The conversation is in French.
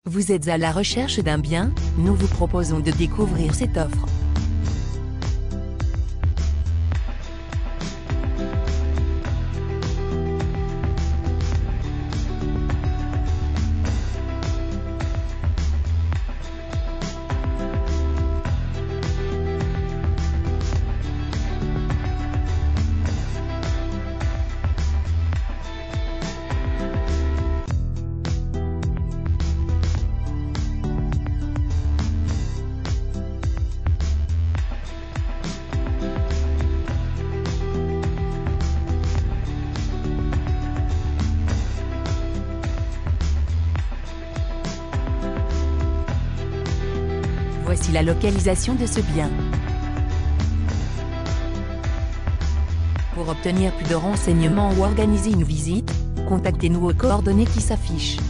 Vous êtes à la recherche d'un bien? Nous vous proposons de découvrir cette offre. Voici la localisation de ce bien. Pour obtenir plus de renseignements ou organiser une visite, contactez-nous aux coordonnées qui s'affichent.